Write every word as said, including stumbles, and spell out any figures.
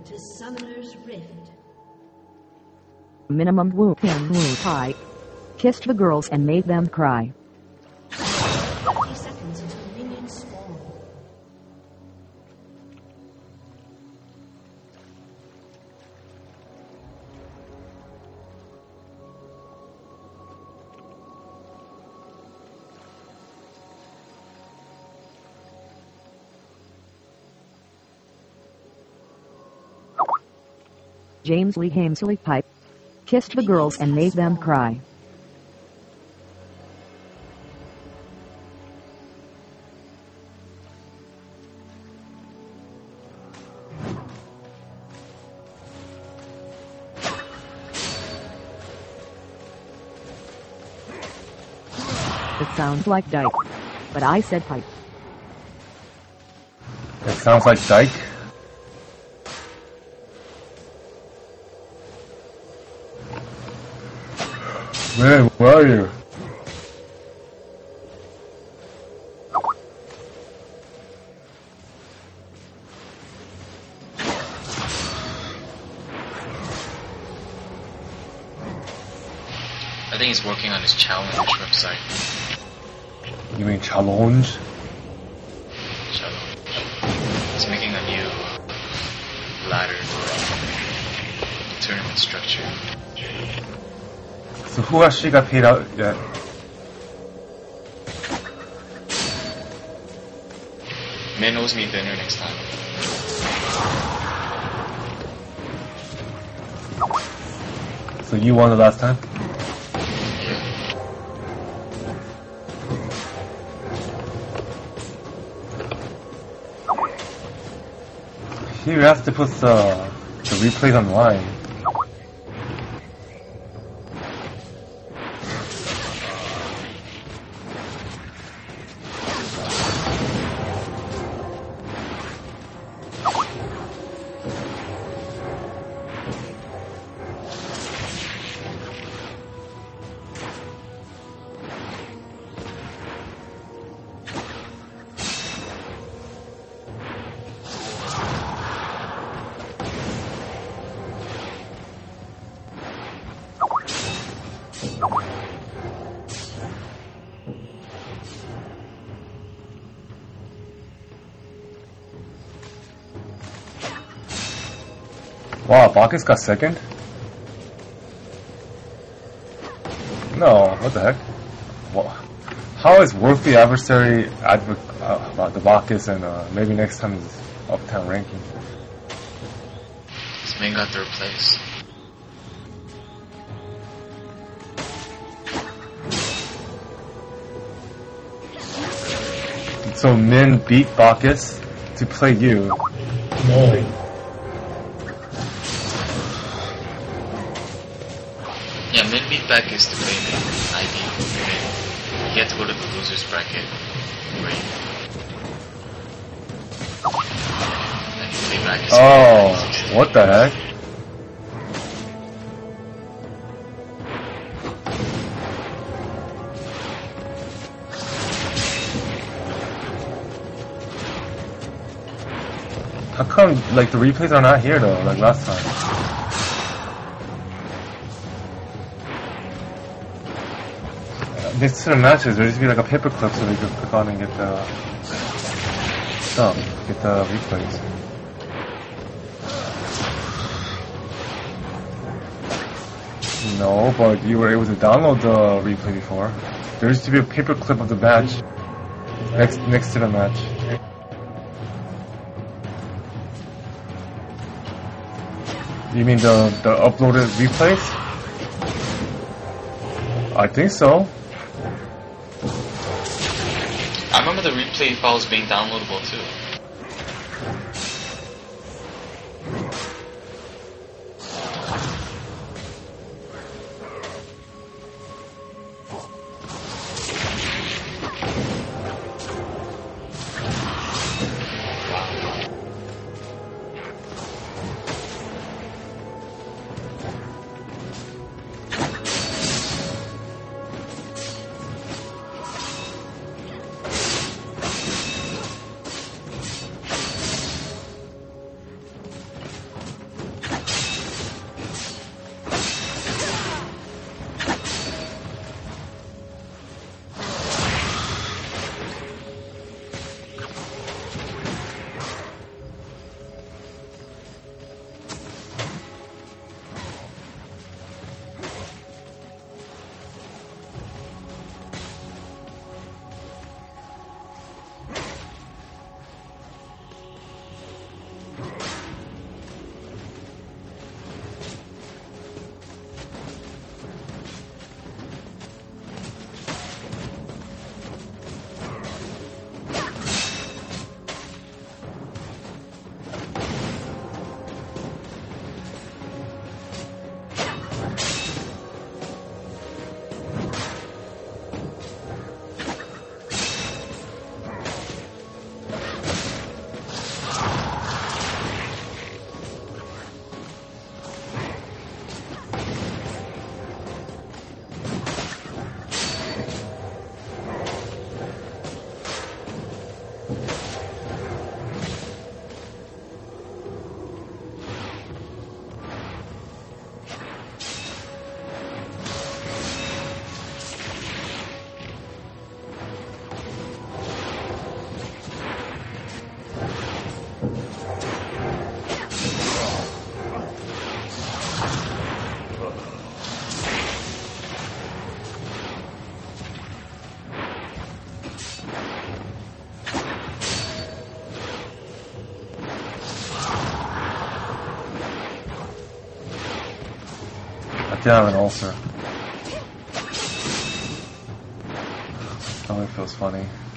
to Summoner's Rift. Minimum woo pin woo pie. Kissed the girls and made them cry. fifty seconds until minions spawn. James Lee Hamesley pipe. Kissed the girls and made them cry. It sounds like dyke, but I said pipe. It sounds like dyke. Man, where are you? I think he's working on his challenge website. You mean challenge? Challenge. He's making a new ladder tournament structure. So who actually got paid out yet? Man owes me dinner next time. So you won the last time? Here you have to put the, the replays online. Wow, Bacchus got second? No, what the heck? Well, how is worthy adversary advocate uh, about the Bacchus and uh, maybe next time is Uptown Ranking? This man got third place. So Min beat Bacchus to play you. No. Yeah, Min beat Bacchus to play Min. I beat Min. He had to go to the loser's bracket. Right. And he played Bacchus. Oh, what the heck? How come, like, the replays are not here though, like last time? Next to the matches, there used to be like a paperclip so we could click on and get the stuff, get the replays. No, but you were able to download the replay before. There used to be a paperclip of the match next next to the match. You mean the the uploaded replays? I think so. I remember the replay files being downloadable too. gonna have an ulcer. Oh, it feels funny.